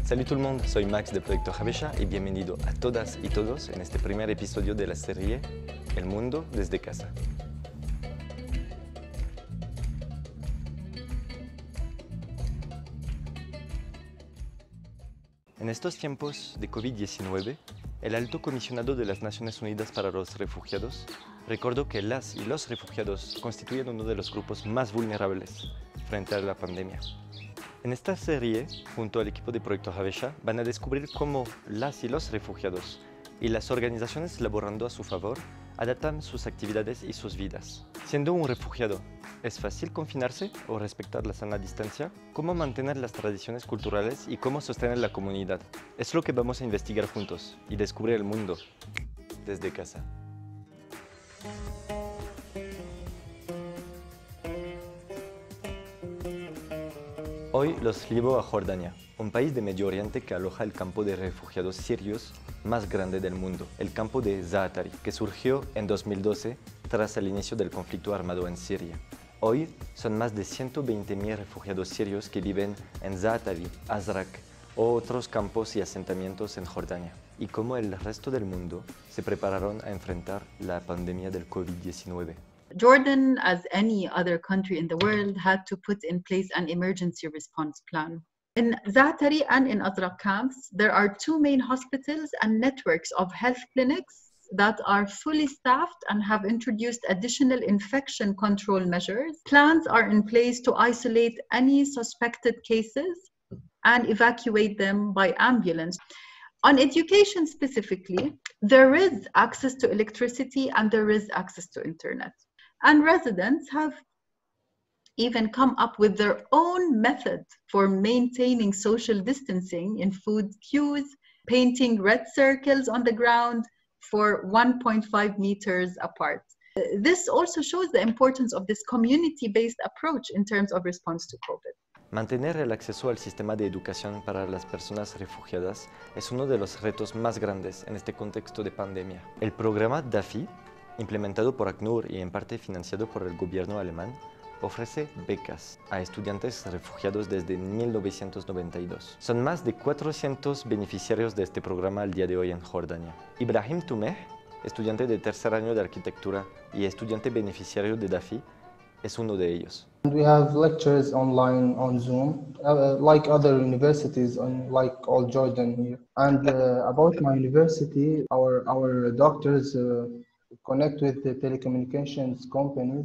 Salut tout le monde, soy Max de Proyecto Habesha y bienvenido a todas y todos en este primer episodio de la serie El Mundo desde Casa. En estos tiempos de COVID-19, el Alto Comisionado de las Naciones Unidas para los Refugiados recordó que las y los refugiados constituyen uno de los grupos más vulnerables frente a la pandemia. En esta serie, junto al equipo de Proyecto Habesha, van a descubrir cómo las y los refugiados y las organizaciones laborando a su favor adaptan sus actividades y sus vidas. Siendo un refugiado, ¿es fácil confinarse o respetar la sana distancia? ¿Cómo mantener las tradiciones culturales y cómo sostener la comunidad? Es lo que vamos a investigar juntos y descubrir el mundo desde casa. Hoy los llevo a Jordania, un país de Medio Oriente que aloja el campo de refugiados sirios más grande del mundo, el campo de Zaatari, que surgió en 2012 tras el inicio del conflicto armado en Siria. Hoy son más de 120.000 refugiados sirios que viven en Zaatari, Azraq o otros campos y asentamientos en Jordania. Y como el resto del mundo, se prepararon a enfrentar la pandemia del COVID-19. Jordan, as any other country in the world, had to put in place an emergency response plan. In Zaatari and in Azraq camps, there are two main hospitals and networks of health clinics that are fully staffed and have introduced additional infection control measures. Plans are in place to isolate any suspected cases and evacuate them by ambulance. On education specifically, there is access to electricity and there is access to internet. And residents have even come up with their own method for maintaining social distancing in food queues, painting red circles on the ground for 1.5 meters apart. This also shows the importance of this community-based approach in terms of response to COVID. Mantener el acceso al sistema de educación para las personas refugiadas es uno de los retos más grandes en este contexto de pandemia. El programa DAFI, implementado por ACNUR y en parte financiado por el gobierno alemán, ofrece becas a estudiantes refugiados desde 1992. Son más de 400 beneficiarios de este programa al día de hoy en Jordania. Ibrahim Tumeh, estudiante de tercer año de arquitectura y estudiante beneficiario de DAFI, es uno de ellos. We have lectures online on Zoom, like other universities, like all Jordan here. And about my university, our doctors connect with the telecommunications companies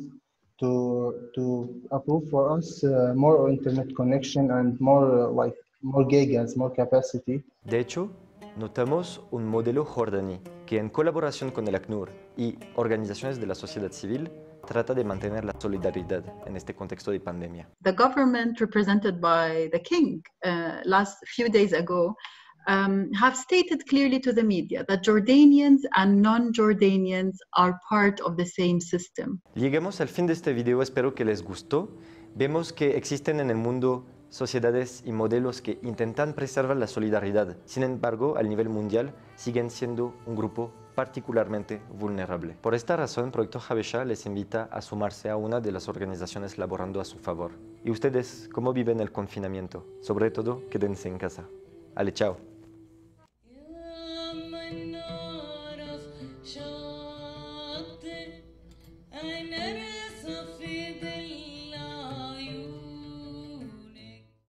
to approve for us more internet connection and more gigas, more capacity. De hecho, notamos un modelo jordaní que en colaboración con el ACNUR y organizaciones de la sociedad civil trata de mantener la solidaridad en este contexto de pandemia. The government, represented by the king last few days ago, have stated clearly to the media that Jordanians and non-Jordanians are part of the same system. Llegamos al fin de este video, espero que les gustó. Vemos que existen en el mundo sociedades y modelos que intentan preservar la solidaridad. Sin embargo, al nivel mundial siguen siendo un grupo particularmente vulnerable. Por esta razón, Proyecto Habesha les invita a sumarse a una de las organizaciones laborando a su favor. ¿Y ustedes cómo viven el confinamiento? Sobre todo, quédense en casa. Ale, chao.